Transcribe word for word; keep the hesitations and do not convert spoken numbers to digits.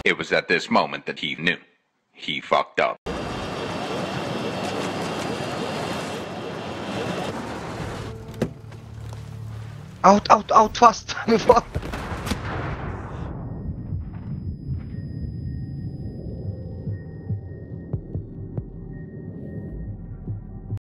It was at this moment that he knew. He fucked up. Out, out, out, fast!